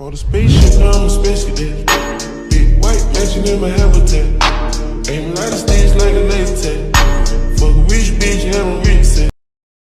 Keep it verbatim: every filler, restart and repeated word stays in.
Bought a spaceship, now I'm a space cadet. Big white mansion in my habitat. Aim a lot of stage like a laser tag.